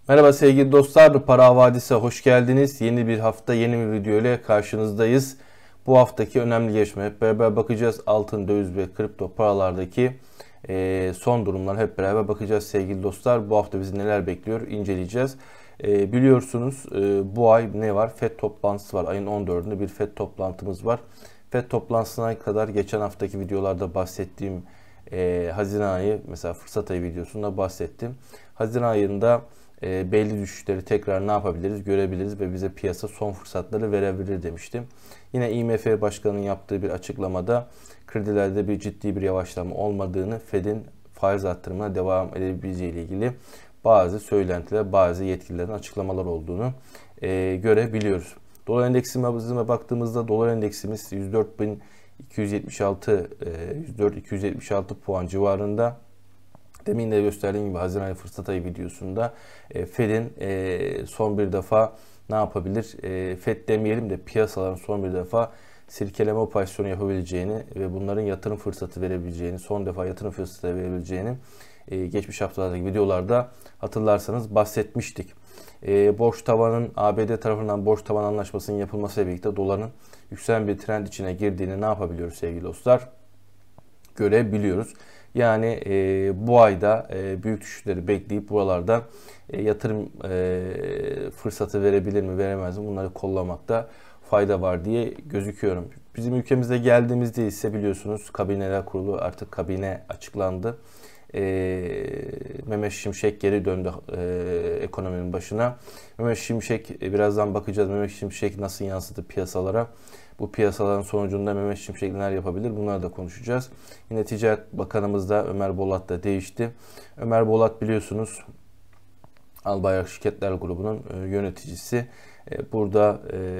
Merhaba sevgili dostlar, Para Havadis'e hoş geldiniz. Yeni bir hafta, yeni bir video ile karşınızdayız. Bu haftaki önemli gelişme hep beraber bakacağız. Altın, döviz ve kripto paralardaki son durumlar hep beraber bakacağız sevgili dostlar. Bu hafta bizi neler bekliyor inceleyeceğiz. Biliyorsunuz bu ay ne var? FED toplantısı var. Ayın 14'ünde bir FED toplantımız var. FED toplantısına kadar geçen haftaki videolarda bahsettiğim Haziran ayı, mesela fırsat ayı videosunda bahsettim. Haziran ayında belli düşüşleri tekrar ne yapabiliriz görebiliriz ve bize piyasa son fırsatları verebilir demiştim. Yine IMF Başkanı'nın yaptığı bir açıklamada kredilerde ciddi bir yavaşlama olmadığını, Fed'in faiz arttırımına devam edebileceği ile ilgili bazı söylentiler, bazı yetkililerin açıklamalar olduğunu görebiliyoruz. Dolar endeksime baktığımızda dolar endeksimiz 104.276 puan civarında. Demin de gösterdiğim gibi Haziran ayı fırsat ayı videosunda Fed'in son bir defa ne yapabilir? Fed demeyelim de piyasaların son bir defa sirkeleme operasyonu yapabileceğini ve bunların yatırım fırsatı verebileceğini, son defa yatırım fırsatı verebileceğini geçmiş haftalardaki videolarda hatırlarsanız bahsetmiştik. Borç tavanın ABD tarafından borç tavan anlaşmasının yapılmasıyla birlikte doların yükselen bir trend içine girdiğini ne yapabiliyoruz sevgili dostlar? Görebiliyoruz. Yani bu ayda büyük düşüşleri bekleyip buralardan yatırım fırsatı verebilir mi veremez mi bunları kollamakta fayda var diye gözüküyorum. Bizim ülkemize geldiğimizde ise biliyorsunuz kabineler kurulu, artık kabine açıklandı. Mehmet Şimşek geri döndü ekonominin başına. Mehmet Şimşek, birazdan bakacağız Mehmet Şimşek nasıl yansıdı piyasalara. Bu piyasaların sonucunda Mehmet Şimşek neler yapabilir? Bunları da konuşacağız. Yine Ticaret Bakanımız da Ömer Bolat da değişti. Ömer Bolat biliyorsunuz Albayrak Şirketler Grubu'nun yöneticisi. Burada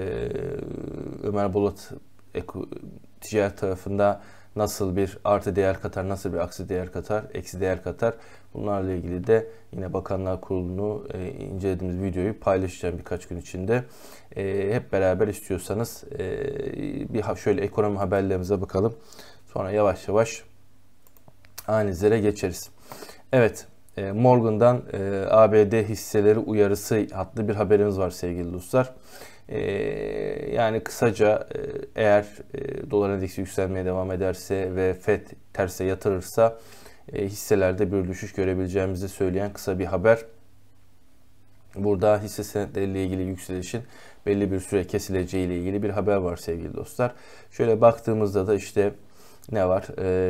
Ömer Bolat ticaret tarafında nasıl bir artı değer katar, nasıl bir aksi değer katar, eksi değer katar. Bunlarla ilgili de yine Bakanlar Kurulu'nu incelediğimiz videoyu paylaşacağım birkaç gün içinde. Hep beraber istiyorsanız bir şöyle ekonomi haberlerimize bakalım. Sonra yavaş yavaş analizlere geçeriz. Evet, Morgan'dan ABD hisseleri uyarısı adlı bir haberimiz var sevgili dostlar. Yani kısaca eğer dolar endeksi yükselmeye devam ederse ve FED terse yatırırsa hisselerde bir düşüş görebileceğimizi söyleyen kısa bir haber. Burada hisse senetleriyle ilgili yükselişin belli bir süre kesileceği ile ilgili bir haber var sevgili dostlar. Şöyle baktığımızda da işte ne var?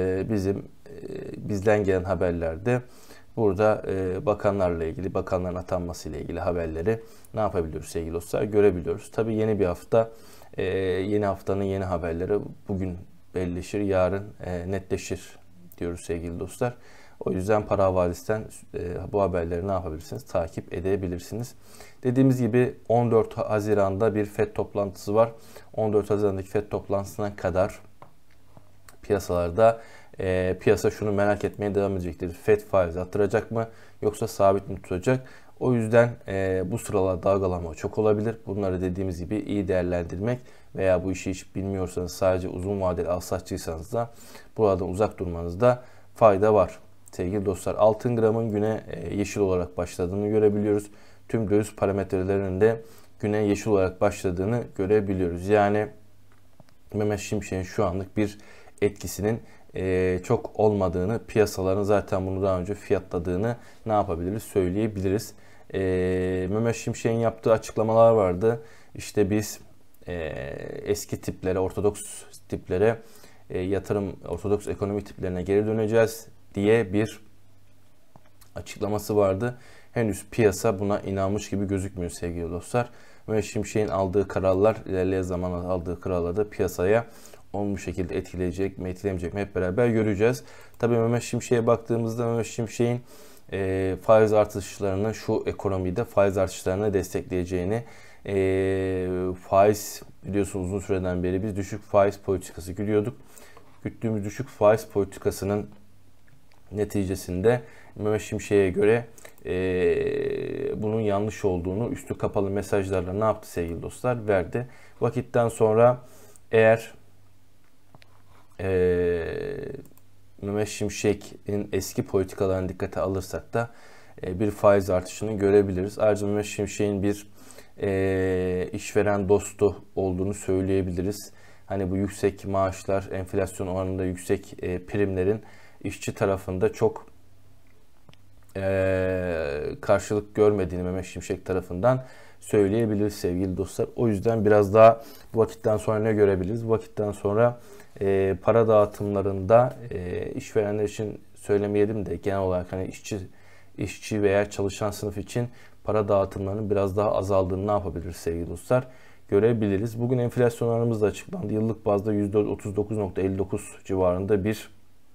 Bizden gelen haberlerde burada bakanlarla ilgili, bakanların atanması ile ilgili haberleri ne yapabiliyoruz sevgili dostlar? Görebiliyoruz. Tabii yeni bir hafta, yeni haftanın yeni haberleri bugün belleşir, yarın netleşir diyoruz sevgili dostlar. O yüzden Para Havadis'ten bu haberleri ne yapabilirsiniz? Takip edebilirsiniz. Dediğimiz gibi 14 Haziran'da bir FED toplantısı var. 14 Haziran'daki FED toplantısına kadar piyasalarda piyasa şunu merak etmeye devam edecektir. FED faiz arttıracak mı yoksa sabit mi tutacak? O yüzden bu sıralar dalgalanma çok olabilir. Bunları dediğimiz gibi iyi değerlendirmek veya bu işi hiç bilmiyorsanız, sadece uzun vadeli alsatçıysanız da buradan uzak durmanızda fayda var. Sevgili dostlar, altın gramın güne yeşil olarak başladığını görebiliyoruz. Tüm döviz parametrelerinde güne yeşil olarak başladığını görebiliyoruz. Yani Mehmet Şimşek'in şu anlık bir etkisinin çok olmadığını, piyasaların zaten bunu daha önce fiyatladığını ne yapabiliriz söyleyebiliriz. Mehmet Şimşek'in yaptığı açıklamalar vardı. İşte biz eski tiplere, ortodoks tiplere yatırım, ortodoks ekonomi tiplerine geri döneceğiz diye bir açıklaması vardı. Henüz piyasa buna inanmış gibi gözükmüyor sevgili dostlar. Mehmet Şimşek'in aldığı kararlar, ilerleyen zamanlarda aldığı kararlarda piyasaya bu şekilde etkileyecek mi, etkilemeyecek mi hep beraber göreceğiz. Tabii Mehmet Şimşek'e baktığımızda Mehmet Şimşek'in faiz artışlarını, şu ekonomide faiz artışlarını destekleyeceğini, faiz biliyorsunuz uzun süreden beri biz düşük faiz politikası güdüyorduk. Güttüğümüz düşük faiz politikasının neticesinde Mehmet Şimşek'e göre bunun yanlış olduğunu üstü kapalı mesajlarla ne yaptı sevgili dostlar? Verdi. Vakitten sonra eğer Mehmet Şimşek'in eski politikalarını dikkate alırsak da bir faiz artışını görebiliriz. Ayrıca Mehmet Şimşek'in bir işveren dostu olduğunu söyleyebiliriz. Hani bu yüksek maaşlar, enflasyon oranında yüksek primlerin işçi tarafında çok karşılık görmediğini Mehmet Şimşek tarafından söyleyebiliriz sevgili dostlar. O yüzden biraz daha bu vakitten sonra ne görebiliriz? Bu vakitten sonra para dağıtımlarında işverenler için söylemeyelim de genel olarak hani işçi veya çalışan sınıf için para dağıtımlarının biraz daha azaldığını ne yapabiliriz sevgili dostlar? Görebiliriz. Bugün enflasyon oranımız da açıklandı. Yıllık bazda %39.59 civarında bir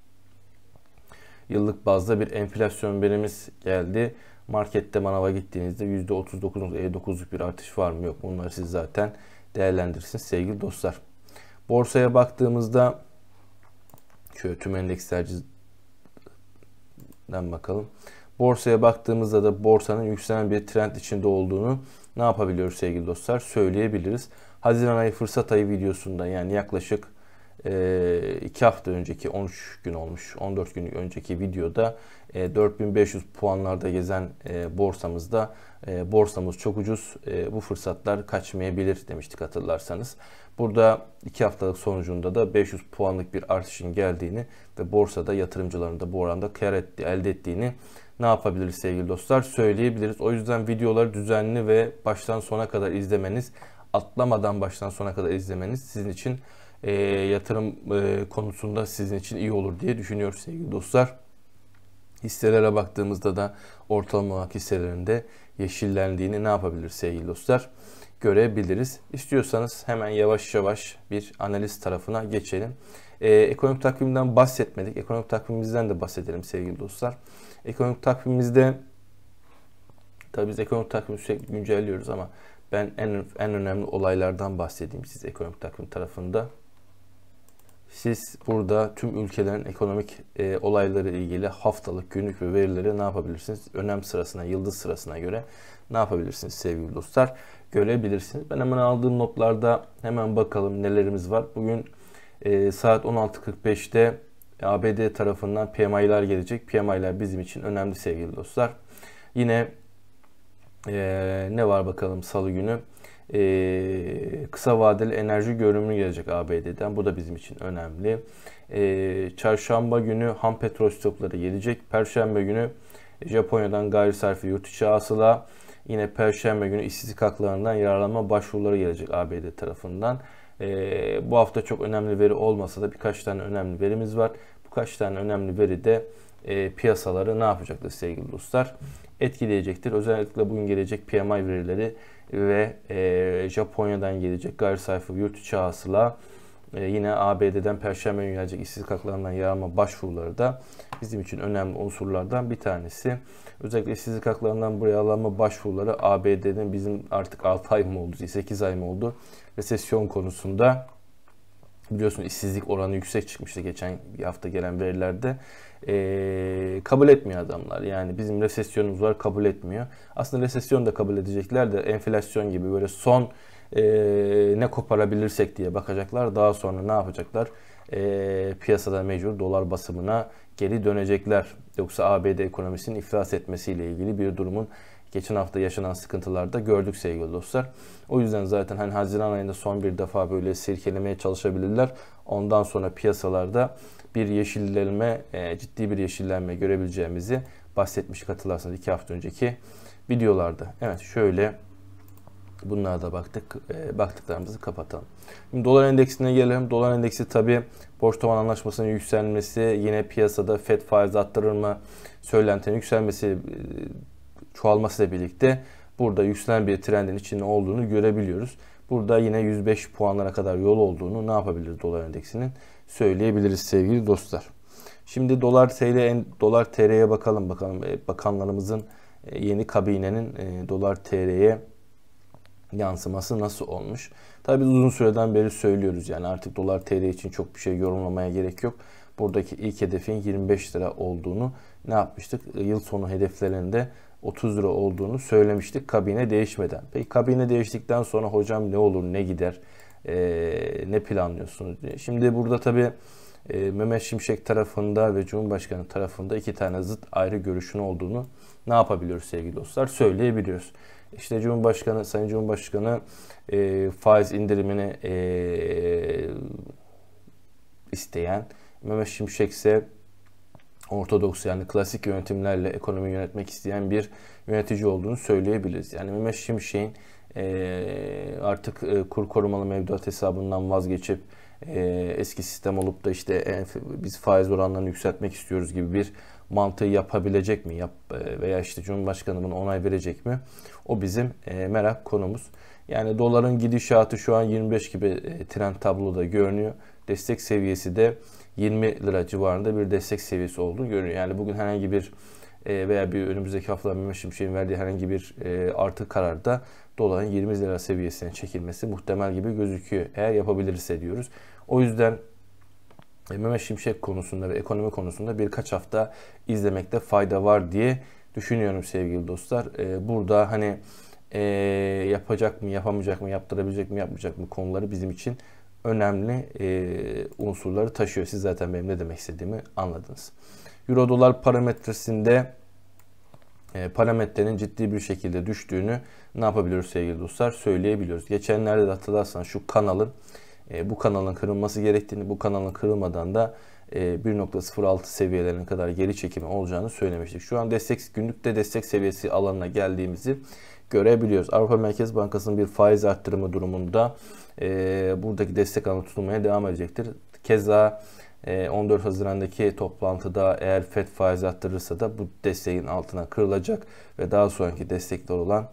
yıllık bazda bir enflasyon verimiz geldi. Markette manava gittiğinizde %39.59'luk bir artış var mı yok mu? Bunları siz zaten değerlendirirsiniz sevgili dostlar. Borsaya baktığımızda şöyle tüm endekslerden bakalım. Borsaya baktığımızda da borsanın yükselen bir trend içinde olduğunu ne yapabiliyoruz sevgili dostlar? Söyleyebiliriz. Haziran ayı fırsat ayı videosunda yani yaklaşık 2 hafta önceki 13 gün olmuş 14 gün önceki videoda 4500 puanlarda gezen borsamızda borsamız çok ucuz, bu fırsatlar kaçmayabilir demiştik hatırlarsanız. Burada 2 haftalık sonucunda da 500 puanlık bir artışın geldiğini ve borsada yatırımcıların da bu oranda kar elde ettiğini ne yapabiliriz sevgili dostlar? Söyleyebiliriz. O yüzden videoları düzenli ve baştan sona kadar izlemeniz, atlamadan baştan sona kadar izlemeniz sizin için yatırım konusunda sizin için iyi olur diye düşünüyoruz sevgili dostlar. Hisselere baktığımızda da ortalama olarak hisselerinde yeşillendiğini ne yapabiliriz sevgili dostlar? Görebiliriz. İstiyorsanız hemen yavaş yavaş bir analiz tarafına geçelim. Ekonomik takvimden bahsetmedik. Ekonomik takvimimizden de bahsedelim sevgili dostlar. Ekonomik takvimimizde tabii biz ekonomik takvimi sürekli güncelliyoruz ama ben en önemli olaylardan bahsedeyim size ekonomik takvim tarafında. Siz burada tüm ülkelerin ekonomik olayları ilgili haftalık, günlük ve verileri ne yapabilirsiniz? Önem sırasına, yıldız sırasına göre ne yapabilirsiniz sevgili dostlar? Görebilirsiniz. Ben hemen aldığım notlarda hemen bakalım nelerimiz var. Bugün saat 16.45'te ABD tarafından PMI'lar gelecek. PMI'lar bizim için önemli sevgili dostlar. Yine ne var bakalım salı günü? Kısa vadeli enerji görünümü gelecek ABD'den. Bu da bizim için önemli. Çarşamba günü ham petrol stokları gelecek. Perşembe günü Japonya'dan gayri safi yurt içi hasıla. Yine Perşembe günü işsizlik haklarından yararlanma başvuruları gelecek ABD tarafından. Bu hafta çok önemli veri olmasa da birkaç tane önemli verimiz var. Birkaç tane önemli veri de piyasaları ne yapacaktır sevgili dostlar? Etkileyecektir. Özellikle bugün gelecek PMI verileri ve Japonya'dan gelecek gayri safi yurt içi hasıla, yine ABD'den Perşembe günü gelecek işsizlik haklarından yararlanma başvuruları da bizim için önemli unsurlardan bir tanesi. Özellikle işsizlik haklarından buraya yararlanma başvuruları ABD'den bizim artık 6 ay mı oldu, 8 ay mı oldu resesyon konusunda. Biliyorsunuz işsizlik oranı yüksek çıkmıştı geçen bir hafta gelen verilerde. Kabul etmiyor adamlar. Yani bizim resesyonumuz var, kabul etmiyor. Aslında resesyon da kabul edecekler de enflasyon gibi böyle son ne koparabilirsek diye bakacaklar. Daha sonra ne yapacaklar? Piyasada mecbur dolar basımına geri dönecekler. Yoksa ABD ekonomisinin iflas etmesiyle ilgili bir durumun geçen hafta yaşanan sıkıntılarda gördük sevgili dostlar. O yüzden zaten hani Haziran ayında son bir defa böyle sirkelemeye çalışabilirler. Ondan sonra piyasalarda bir yeşillenme, ciddi bir yeşillenme görebileceğimizi bahsetmiştik hatırlarsanız 2 hafta önceki videolarda. Evet şöyle bunlara da baktık. Baktıklarımızı kapatalım. Şimdi dolar endeksine gelelim. Dolar endeksi tabi borç tavan anlaşmasının yükselmesi, yine piyasada FED faiz arttırır mı söylentinin yükselmesi, çoğalmasıyla birlikte burada yükselen bir trendin içinde olduğunu görebiliyoruz. Burada yine 105 puanlara kadar yol olduğunu ne yapabiliriz dolar endeksinin söyleyebiliriz sevgili dostlar. Şimdi dolar TL'ye bakalım bakanlarımızın yeni kabinenin dolar TL'ye yansıması nasıl olmuş? Tabii uzun süreden beri söylüyoruz yani artık dolar TL için çok bir şey yorumlamaya gerek yok. Buradaki ilk hedefin 25 lira olduğunu ne yapmıştık? Yıl sonu hedeflerinde 30 lira olduğunu söylemiştik kabine değişmeden. Peki kabine değiştikten sonra hocam ne olur ne gider, ne planlıyorsunuz diye. Şimdi burada tabii Mehmet Şimşek tarafında ve Cumhurbaşkanı tarafında iki tane zıt ayrı görüşün olduğunu ne yapabiliyoruz sevgili dostlar? Söyleyebiliyoruz. İşte Sayın Cumhurbaşkanı faiz indirimini isteyen, Mehmet Şimşek ise ortodoks yani klasik yönetimlerle ekonomi yönetmek isteyen bir yönetici olduğunu söyleyebiliriz. Yani Mehmet Şimşek'in artık kur korumalı mevduat hesabından vazgeçip eski sistem olup da işte biz faiz oranlarını yükseltmek istiyoruz gibi bir mantığı yapabilecek mi? Veya işte Cumhurbaşkanı buna onay verecek mi? O bizim merak konumuz. Yani doların gidişatı şu an 25 gibi trend tabloda görünüyor. Destek seviyesi de 20 lira civarında bir destek seviyesi olduğunu görünüyor. Yani bugün herhangi bir veya bir önümüzdeki hafta Mehmet Şimşek'in verdiği herhangi bir artı kararda doların 20 lira seviyesine çekilmesi muhtemel gibi gözüküyor. Eğer yapabilirse diyoruz. O yüzden Mehmet Şimşek konusunda ve ekonomi konusunda birkaç hafta izlemekte fayda var diye düşünüyorum sevgili dostlar. Burada hani yapacak mı, yapamayacak mı, yaptırabilecek mi, yapmayacak mı konuları bizim için önemli unsurları taşıyor. Siz zaten benim ne demek istediğimi anladınız. Euro dolar parametresinde parametrenin ciddi bir şekilde düştüğünü ne yapabiliyoruz sevgili dostlar? Söyleyebiliyoruz. Geçenlerde de hatırlarsanız şu bu kanalın kırılması gerektiğini, bu kanalın kırılmadan da 1.06 seviyelerine kadar geri çekimi olacağını söylemiştik. Şu an günlükte destek seviyesi alanına geldiğimizi görebiliyoruz. Avrupa Merkez Bankası'nın bir faiz arttırımı durumunda buradaki destek alanı tutulmaya devam edecektir. Keza 14 Haziran'daki toplantıda eğer FED faiz arttırırsa da bu desteğin altına kırılacak ve daha sonraki destekler olan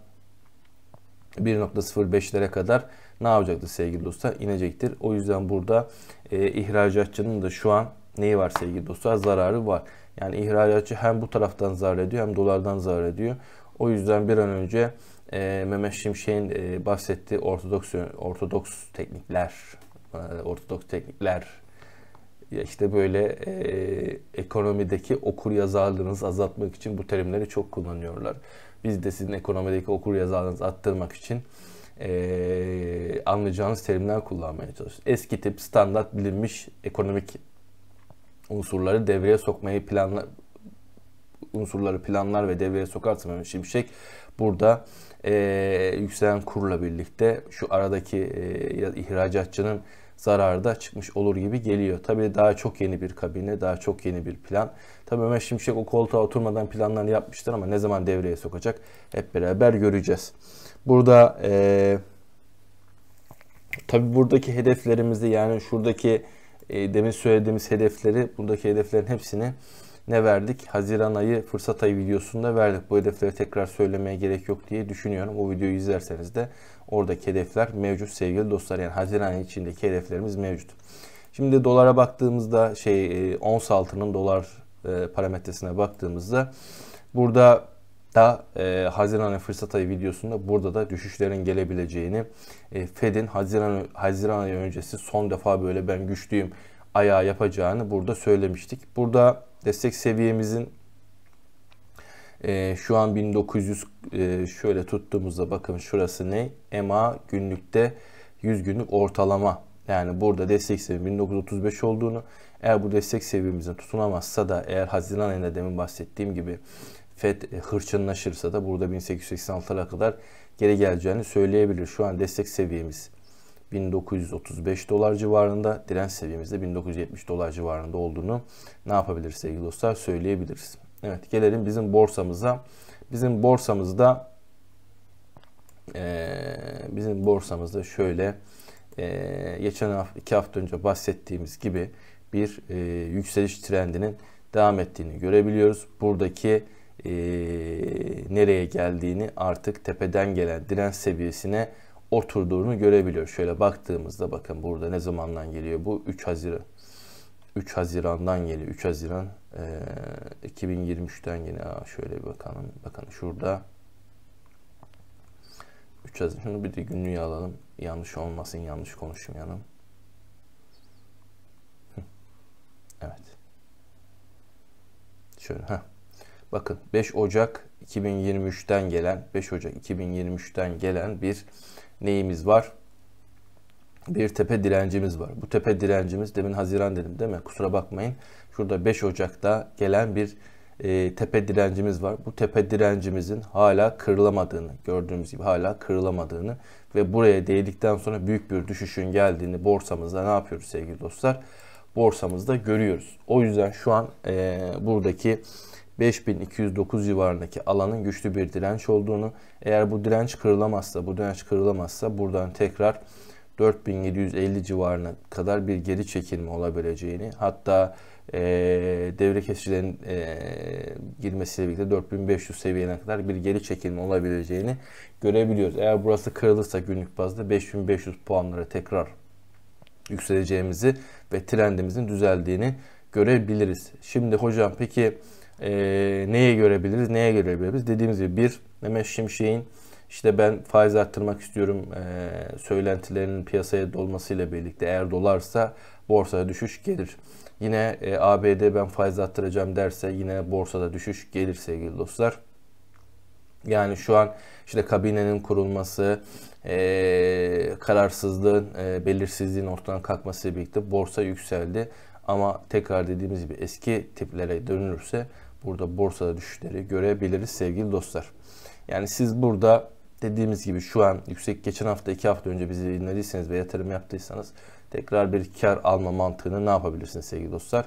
1.05'lere kadar ne yapacaktır sevgili dostlar? İnecektir. O yüzden burada ihracatçının da şu an neyi var sevgili dostlar? Zararı var. Yani ihracatçı hem bu taraftan zarar ediyor hem dolardan zarar ediyor. O yüzden bir an önce Mehmet Şimşek'in bahsettiği ortodoks teknikler ya işte böyle ekonomideki okuryazarlığınızı azaltmak için bu terimleri çok kullanıyorlar. Biz de sizin ekonomideki okuryazarlığınızı arttırmak için anlayacağınız terimler kullanmaya çalışıyoruz. Eski tip standart bilinmiş ekonomik unsurları devreye sokmayı planlar ve devreye sokarsa Mehmet Şimşek burada yükselen kurla birlikte şu aradaki ihracatçının zararı da çıkmış olur gibi geliyor. Tabii daha çok yeni bir kabine, daha çok yeni bir plan. Tabii Mehmet Şimşek o koltuğa oturmadan planlarını yapmıştır ama ne zaman devreye sokacak hep beraber göreceğiz. Burada tabii buradaki hedeflerimizde yani şuradaki demin söylediğimiz hedefleri, buradaki hedeflerin hepsini ne verdik? Haziran ayı fırsat ayı videosunda verdik. Bu hedefleri tekrar söylemeye gerek yok diye düşünüyorum. O videoyu izlerseniz de oradaki hedefler mevcut sevgili dostlar. Yani Haziran ayı içindeki hedeflerimiz mevcut. Şimdi dolara baktığımızda ons altının dolar parametresine baktığımızda burada da Haziran ayı fırsat ayı videosunda burada da düşüşlerin gelebileceğini Fed'in Haziran ayı öncesi son defa böyle ben güçlüyüm ayağı yapacağını burada söylemiştik. Burada destek seviyemizin şu an 1900 şöyle tuttuğumuzda bakın şurası ne? EMA günlükte 100 günlük ortalama. Yani burada destek seviyemizin 1935 olduğunu, eğer bu destek seviyemizin tutunamazsa da eğer Haziran ayında demin bahsettiğim gibi FED hırçınlaşırsa da burada 1886'lara kadar geri geleceğini söyleyebilir. Şu an destek seviyemiz 1935 dolar civarında, direnç seviyemizde 1970 dolar civarında olduğunu ne yapabiliriz sevgili dostlar? Söyleyebiliriz. Evet, gelelim bizim borsamıza. Bizim borsamızda şöyle geçen 2 hafta önce bahsettiğimiz gibi bir yükseliş trendinin devam ettiğini görebiliyoruz. Buradaki nereye geldiğini artık tepeden gelen direnç seviyesine oturduğunu görebiliyoruz. Şöyle baktığımızda bakın burada ne zamandan geliyor bu? 3 Haziran'dan geliyor. 3 Haziran 2023'ten geliyor. Şöyle bir bakalım. Bakın şurada 3 Haziran. Şunu bir de günlüğü alalım. Yanlış olmasın. Yanlış konuşmayalım. Evet. Şöyle. Bakın 5 Ocak 2023'ten gelen bir neyimiz var? bir tepe direncimiz var. Bu tepe direncimiz, demin Haziran dedim değil mi? Kusura bakmayın. Şurada 5 Ocak'ta gelen bir tepe direncimiz var. Bu tepe direncimizin hala kırılamadığını, gördüğümüz gibi hala kırılamadığını ve buraya değdikten sonra büyük bir düşüşün geldiğini borsamızda ne yapıyoruz sevgili dostlar? Borsamızda görüyoruz. O yüzden şu an buradaki 5209 civarındaki alanın güçlü bir direnç olduğunu, eğer bu direnç kırılamazsa buradan tekrar 4750 civarına kadar bir geri çekilme olabileceğini, hatta devre kesicilerin girmesiyle birlikte 4500 seviyene kadar bir geri çekilme olabileceğini görebiliyoruz. Eğer burası kırılırsa günlük bazda 5500 puanlara tekrar yükseleceğimizi ve trendimizin düzeldiğini görebiliriz. Şimdi hocam peki neye görebiliriz? Neye görebiliriz? Dediğimiz gibi bir, Mehmet Şimşek'in işte ben faiz arttırmak istiyorum söylentilerinin piyasaya dolmasıyla birlikte eğer dolarsa borsaya düşüş gelir. Yine ABD ben faiz arttıracağım derse yine borsada düşüş gelir sevgili dostlar. Yani şu an işte kabinenin kurulması, kararsızlığın, belirsizliğin ortadan kalkmasıyla birlikte borsa yükseldi. Ama tekrar dediğimiz gibi eski tiplere dönülürse burada borsada düşüşleri görebiliriz sevgili dostlar. Yani siz burada dediğimiz gibi şu an yüksek, geçen hafta 2 hafta önce bizi dinlediyseniz ve yatırım yaptıysanız tekrar bir kar alma mantığını ne yapabilirsiniz sevgili dostlar?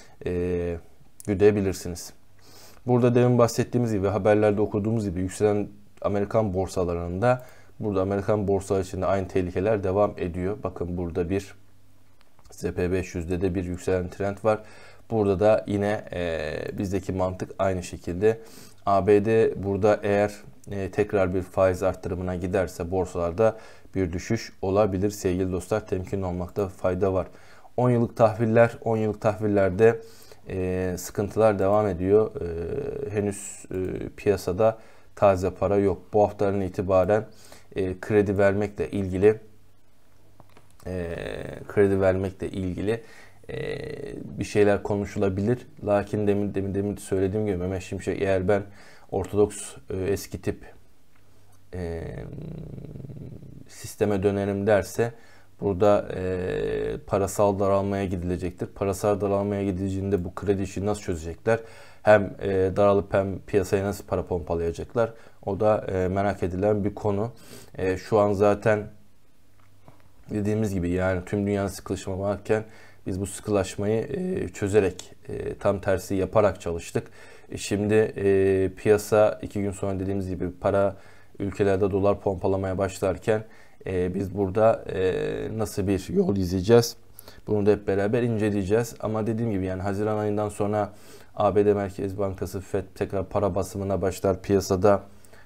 Güdebilirsiniz. Burada demin bahsettiğimiz gibi, haberlerde okuduğumuz gibi yükselen Amerikan borsalarında, burada Amerikan borsaları içinde aynı tehlikeler devam ediyor. Bakın burada bir SP500'de de bir yükselen trend var. Burada da yine bizdeki mantık aynı şekilde. ABD burada eğer tekrar bir faiz arttırımına giderse borsalarda bir düşüş olabilir sevgili dostlar. Temkinli olmakta fayda var. 10 yıllık tahvillerde sıkıntılar devam ediyor. Henüz piyasada taze para yok. Bu haftadan itibaren kredi vermekle ilgili bir şeyler konuşulabilir. Lakin demin söylediğim gibi Mehmet Şimşek eğer ben Ortodoks eski tip sisteme dönerim derse burada parasal daralmaya gidilecektir. Parasal daralmaya gidildiğinde bu kredi işini nasıl çözecekler? Hem daralıp hem piyasaya nasıl para pompalayacaklar? O da merak edilen bir konu. Şu an zaten dediğimiz gibi yani tüm dünya sıkılaşma varken biz bu sıkılaşmayı çözerek, tam tersi yaparak çalıştık. Şimdi piyasa 2 gün sonra dediğimiz gibi para ülkelerde dolar pompalamaya başlarken biz burada nasıl bir yol izleyeceğiz? Bunu da hep beraber inceleyeceğiz. Ama dediğim gibi yani Haziran ayından sonra ABD Merkez Bankası FED tekrar para basımına başlar piyasada.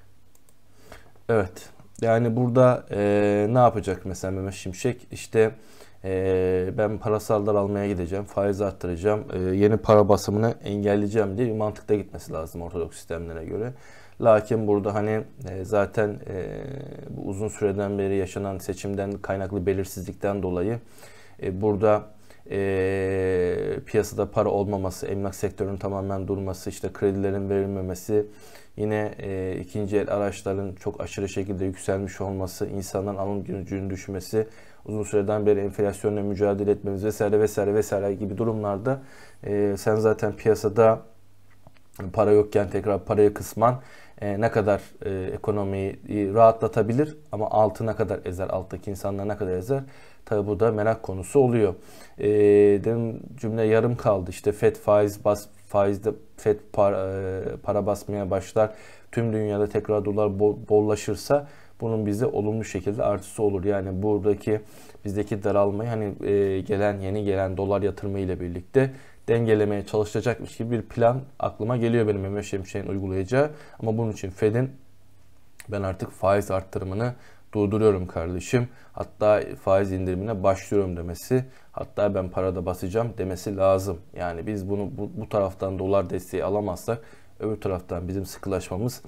Evet. Yani burada ne yapacak mesela Mehmet Şimşek? İşte ben parasallar almaya gideceğim, faiz arttıracağım, yeni para basımını engelleyeceğim diye bir mantıkta gitmesi lazım Ortodoks sistemlere göre. Lakin burada hani zaten bu uzun süreden beri yaşanan seçimden kaynaklı belirsizlikten dolayı burada piyasada para olmaması, emlak sektörünün tamamen durması, işte kredilerin verilmemesi, yine ikinci el araçların çok aşırı şekilde yükselmiş olması, insanların alım gücünün düşmesi, uzun süreden beri enflasyonla mücadele etmemiz vesaire gibi durumlarda sen zaten piyasada para yokken tekrar parayı kısman ne kadar ekonomiyi rahatlatabilir ama altı ne kadar ezer, alttaki insanlar ne kadar ezer? Tabi bu da merak konusu oluyor. Demin cümle yarım kaldı. İşte FED faizde FED para basmaya başlar. Tüm dünyada tekrar dolar bollaşırsa bunun bize olumlu şekilde artısı olur. Yani buradaki bizdeki daralmayı hani yeni gelen dolar yatırımı ile birlikte dengelemeye çalışacakmış gibi bir plan aklıma geliyor benim Mehmet Şimşek'in uygulayacağı. Ama bunun için FED'in ben artık faiz arttırımını durduruyorum kardeşim, hatta faiz indirimine başlıyorum demesi, hatta ben parada basacağım demesi lazım. Yani biz bunu bu taraftan dolar desteği alamazsak öbür taraftan bizim sıkılaşmamız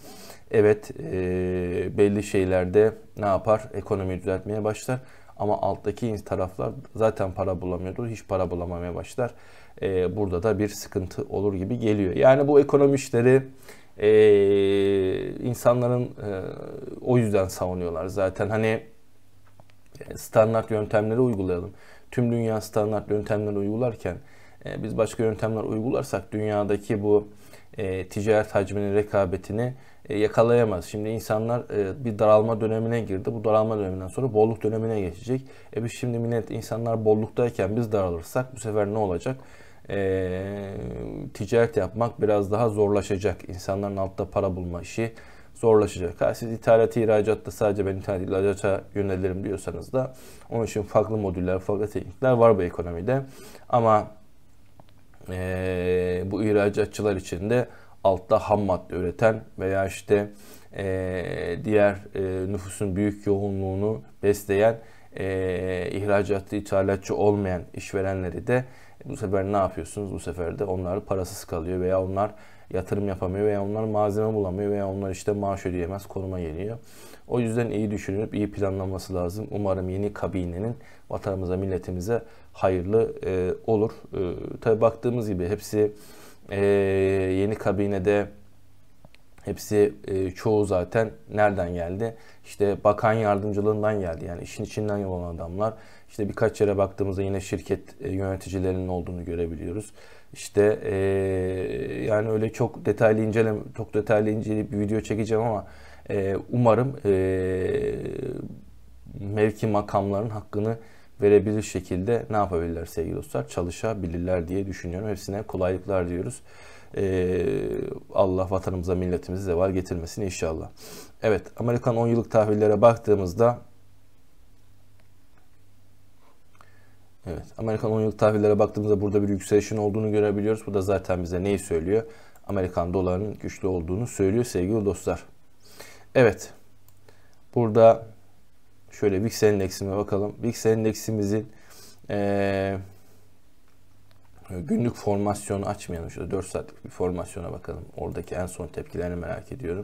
belli şeylerde ne yapar? Ekonomiyi düzeltmeye başlar. Ama alttaki taraflar zaten para bulamıyordur. Hiç para bulamamaya başlar. Burada da bir sıkıntı olur gibi geliyor. Yani bu ekonomi işleri insanların o yüzden savunuyorlar. Zaten hani standart yöntemleri uygulayalım. Tüm dünya standart yöntemleri uygularken biz başka yöntemler uygularsak dünyadaki bu ticaret hacminin rekabetini yakalayamaz. Şimdi insanlar bir daralma dönemine girdi. Bu daralma döneminden sonra bolluk dönemine geçecek. Biz şimdi insanlar bolluktayken biz daralırsak bu sefer ne olacak? Ticaret yapmak biraz daha zorlaşacak. İnsanların altta para bulma işi zorlaşacak. Siz ithalatı ihracatta sadece ben ihracata yönelirim diyorsanız da onun için farklı modüller, farklı teknikler var bu ekonomide. Ama bu ihracatçılar için de altta ham madde üreten veya işte diğer nüfusun büyük yoğunluğunu besleyen ihracatçı, ithalatçı olmayan işverenleri de bu sefer ne yapıyorsunuz? Bu sefer de onlar parasız kalıyor veya onlar yatırım yapamıyor veya onlar malzeme bulamıyor veya onlar işte maaş ödeyemez konuma geliyor. O yüzden iyi düşünülüp iyi planlanması lazım. Umarım yeni kabinenin vatanımıza, milletimize hayırlı olur. Tabii baktığımız gibi hepsi yeni kabinede çoğu zaten nereden geldi? İşte bakan yardımcılığından geldi. Yani işin içinden olan adamlar. İşte birkaç yere baktığımızda yine şirket yöneticilerinin olduğunu görebiliyoruz. İşte yani öyle çok detaylı inceleyip bir video çekeceğim ama umarım mevki makamların hakkını verebilir şekilde ne yapabilirler sevgili dostlar? Çalışabilirler diye düşünüyorum. Hepsine kolaylıklar diyoruz. Allah vatanımıza, milletimize zeval getirmesin inşallah. Evet, Amerikan 10 yıllık tahvillere baktığımızda Amerikan 10 yıllık tahvillere baktığımızda burada bir yükselişin olduğunu görebiliyoruz. Bu da zaten bize neyi söylüyor? Amerikan dolarının güçlü olduğunu söylüyor sevgili dostlar. Evet. Burada şöyle VIX endeksime bakalım. VIX endeksimizin günlük formasyonu açmayalım. Şöyle 4 saatlik bir formasyona bakalım. Oradaki en son tepkilerini merak ediyorum.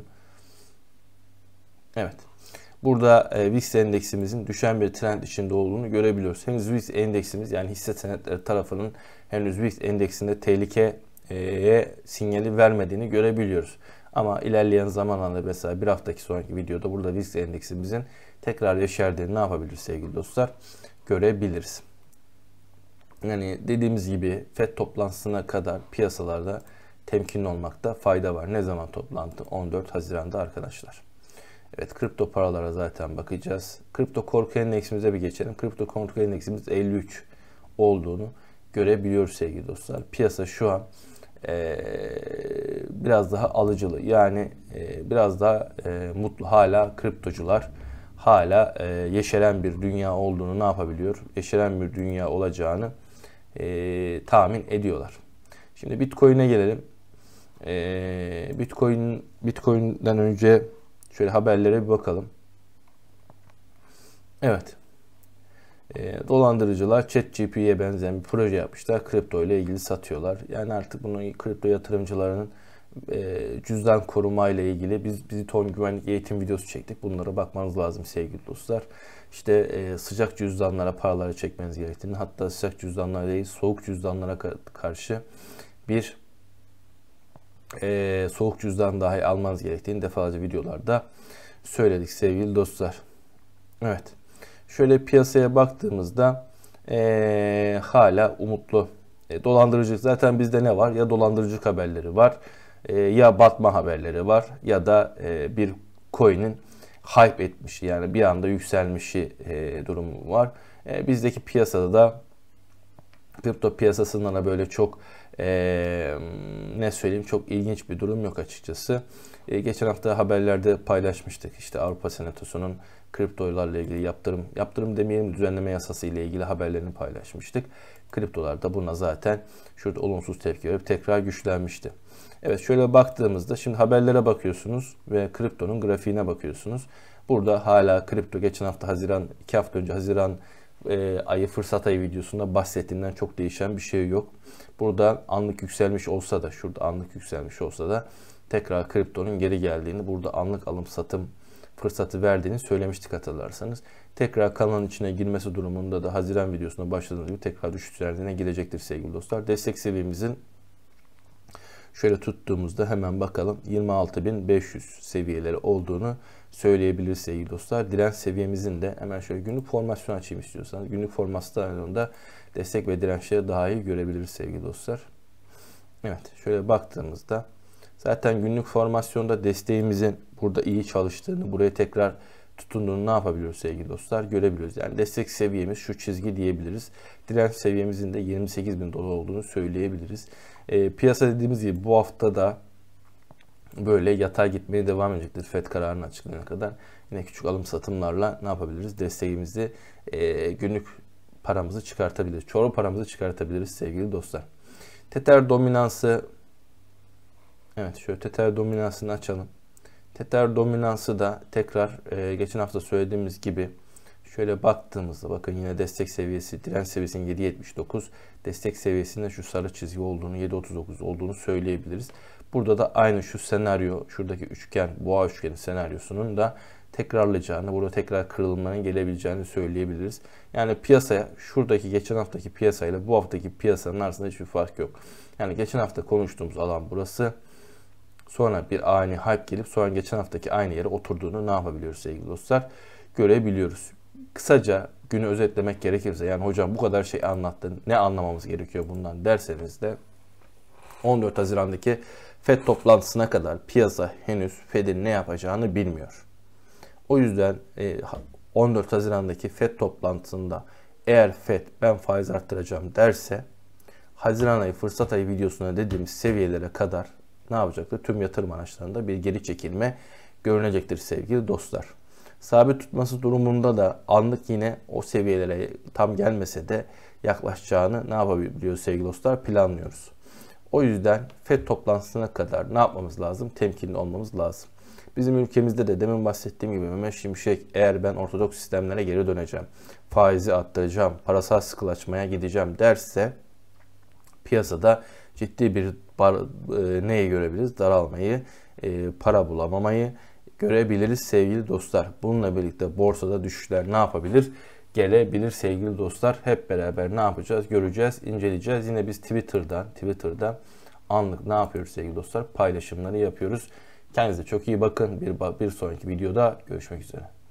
Evet. Burada VIX endeksimizin düşen bir trend içinde olduğunu görebiliyoruz. Henüz VIX endeksimiz yani hisse senetleri tarafının henüz VIX endeksinde tehlikeye sinyali vermediğini görebiliyoruz. Ama ilerleyen zamanlarda mesela bir haftaki sonraki videoda burada VIX endeksimizin tekrar yeşerdiğini ne yapabiliriz sevgili dostlar? Görebiliriz. Yani dediğimiz gibi FED toplantısına kadar piyasalarda temkinli olmakta fayda var. Ne zaman toplantı? 14 Haziran'da arkadaşlar. Evet, kripto paralara zaten bakacağız. Kripto korku endeksimize bir geçelim. Kripto korku endeksimiz 53 olduğunu görebiliyoruz sevgili dostlar. Piyasa şu an biraz daha alıcılı. Yani biraz daha mutlu. Hala kriptocular hala yeşeren bir dünya olduğunu ne yapabiliyor? Yeşeren bir dünya olacağını tahmin ediyorlar. Şimdi Bitcoin'e gelelim. Bitcoin'den önce şöyle haberlere bir bakalım. Evet. Dolandırıcılar ChatGPT'ye benzeyen bir proje yapmışlar. Kripto ile ilgili satıyorlar. Yani artık bunu kripto yatırımcılarının cüzdan koruma ile ilgili biz ton güvenlik eğitim videosu çektik. Bunlara bakmanız lazım sevgili dostlar. İşte sıcak cüzdanlara paraları çekmeniz gerektiğini, hatta sıcak cüzdanlara değil soğuk cüzdanlara karşı bir soğuk cüzdan dahi almanız gerektiğini defalarca videolarda söyledik sevgili dostlar. Evet. Şöyle piyasaya baktığımızda hala umutlu. Dolandırıcılık zaten bizde ne var? Ya dolandırıcılık haberleri var, ya batma haberleri var ya da bir coin'in hype etmişi yani bir anda yükselmişi durumu var. Bizdeki piyasada da kripto piyasasından da böyle çok ne söyleyeyim çok ilginç bir durum yok açıkçası. Geçen hafta haberlerde paylaşmıştık. İşte Avrupa Senatosu'nun kriptolarla ilgili yaptırım demeyelim düzenleme yasası ile ilgili haberlerini paylaşmıştık. Kriptolar da buna zaten şurada olumsuz tepki verip tekrar güçlenmişti. Evet şöyle baktığımızda şimdi haberlere bakıyorsunuz ve kriptonun grafiğine bakıyorsunuz. Burada hala kripto geçen hafta 2 hafta önce Haziran ayı fırsat ayı videosunda bahsettiğimden çok değişen bir şey yok. Burada anlık yükselmiş olsa da şurada anlık yükselmiş olsa da tekrar kriptonun geri geldiğini, burada anlık alım satım fırsatı verdiğini söylemiştik hatırlarsanız. Tekrar kanalın içine girmesi durumunda da Haziran videosunda başladığımız gibi tekrar düşüş trendine girecektir sevgili dostlar. Destek seviyemizin Şöyle tuttuğumuzda hemen bakalım 26.500 seviyeleri olduğunu söyleyebiliriz sevgili dostlar. Direnç seviyemizin de hemen şöyle günlük formasyon açayım istiyorsanız. Günlük formasyonda destek ve dirençleri daha iyi görebiliriz sevgili dostlar. Evet, şöyle baktığımızda zaten günlük formasyonda desteğimizin burada iyi çalıştığını, buraya tekrar tutunduğunu ne yapabiliyoruz sevgili dostlar? Görebiliyoruz. Yani destek seviyemiz şu çizgi diyebiliriz. Direnç seviyemizin de 28.000 dolar olduğunu söyleyebiliriz. Piyasa dediğimiz gibi bu hafta da böyle yatay gitmeye devam edecektir. FED kararını açıklayana kadar. Yine küçük alım satımlarla ne yapabiliriz? Desteğimizi, günlük paramızı çıkartabiliriz. Çorba paramızı çıkartabiliriz sevgili dostlar. Tether dominansı, evet şöyle Tether dominansını açalım. Tether dominansı da tekrar geçen hafta söylediğimiz gibi şöyle baktığımızda bakın yine destek seviyesi, direnç seviyesinin 7.79, destek seviyesinde şu sarı çizgi olduğunu, 7.39 olduğunu söyleyebiliriz. Burada da aynı şu senaryo, şuradaki üçgen, boğa üçgeni senaryosunun da tekrarlayacağını, burada tekrar kırılmanın gelebileceğini söyleyebiliriz. Yani piyasaya, şuradaki geçen haftaki piyasayla bu haftaki piyasanın arasında hiçbir fark yok. Yani geçen hafta konuştuğumuz alan burası. Sonra bir ani hype gelip sonra geçen haftaki aynı yere oturduğunu ne yapabiliyoruz sevgili dostlar? Görebiliyoruz. Kısaca günü özetlemek gerekirse, yani hocam bu kadar şey anlattın, ne anlamamız gerekiyor bundan derseniz de 14 Haziran'daki FED toplantısına kadar piyasa henüz FED'in ne yapacağını bilmiyor. O yüzden 14 Haziran'daki FED toplantısında eğer FED ben faiz arttıracağım derse Haziran ayı fırsat ayı videosuna dediğimiz seviyelere kadar ne yapacaktır? Tüm yatırım araçlarında bir geri çekilme görünecektir sevgili dostlar. Sabit tutması durumunda da anlık yine o seviyelere tam gelmese de yaklaşacağını ne yapabiliyoruz sevgili dostlar? Planlıyoruz. O yüzden FED toplantısına kadar ne yapmamız lazım? Temkinli olmamız lazım. Bizim ülkemizde de demin bahsettiğim gibi Mehmet Şimşek eğer ben ortodoks sistemlere geri döneceğim, faizi arttıracağım, parasal sıkılaşmaya gideceğim derse piyasada ciddi bir neyi görebiliriz? Daralmayı, para bulamamayı görebiliriz sevgili dostlar. Bununla birlikte borsada düşüşler ne yapabilir? Gelebilir sevgili dostlar. Hep beraber ne yapacağız? Göreceğiz, inceleyeceğiz. Yine biz Twitter'da anlık ne yapıyoruz sevgili dostlar? Paylaşımları yapıyoruz. Kendinize çok iyi bakın. Bir sonraki videoda görüşmek üzere.